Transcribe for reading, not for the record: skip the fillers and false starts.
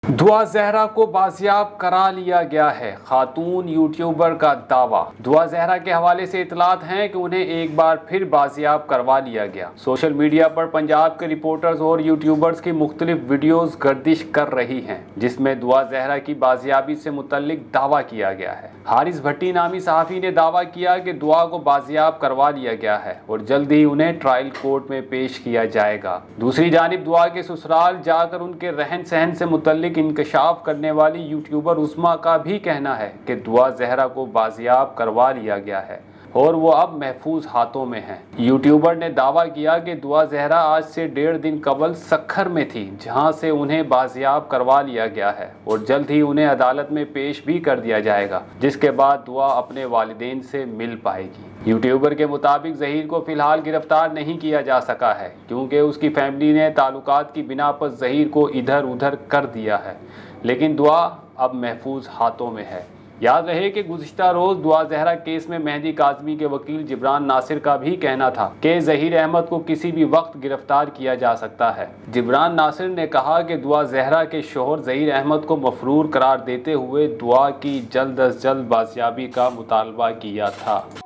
दुआ जहरा को बाजियाब करा लिया गया है, खातून यूट्यूबर का दावा। दुआ जहरा के हवाले से इतलात हैं कि उन्हें एक बार फिर बाजियाब करवा लिया गया। सोशल मीडिया पर पंजाब के रिपोर्टर्स और यूट्यूबर्स की मुख्तलिफ वीडियोस गर्दिश कर रही हैं, जिसमें दुआ जहरा की बाजियाबी से मुतल्लिक दावा किया गया है। हारिस भट्टी नामी सहाफ़ी ने दावा किया कि दुआ को बाजियाब करवा लिया गया है और जल्द ही उन्हें ट्रायल कोर्ट में पेश किया जाएगा। दूसरी जानिब दुआ के ससुराल जाकर उनके रहन सहन से मुतल्लिक इंकशाफ करने वाली यूट्यूबर उस्मा का भी कहना है कि दुआ जहरा को बाजियाब करवा लिया गया है और वो अब महफूज हाथों में है। यूट्यूबर ने दावा किया कि दुआ जहरा आज से 1.5 दिन कबल सक्खर में थी, जहां से उन्हें बाजियाब करवा लिया गया है और जल्द ही उन्हें अदालत में पेश भी कर दिया जाएगा, जिसके बाद दुआ अपने वालिदैन से मिल पाएगी। यूट्यूबर के मुताबिक ज़हीर को फ़िलहाल गिरफ्तार नहीं किया जा सका है, क्योंकि उसकी फैमिली ने ताल्लुकात की बिना पर ज़हीर को इधर उधर कर दिया है, लेकिन दुआ अब महफूज हाथों में है। याद रहे कि गुज़िश्ता रोज़ दुआ जहरा केस में मेहदी काज़मी के वकील जिब्रान नासिर का भी कहना था कि ज़हीर अहमद को किसी भी वक्त गिरफ्तार किया जा सकता है। जिब्रान नासिर ने कहा कि दुआ जहरा के शोहर ज़हीर अहमद को मफरूर करार देते हुए दुआ की जल्द अज जल्द बाजियाबी का मुतालबा किया था।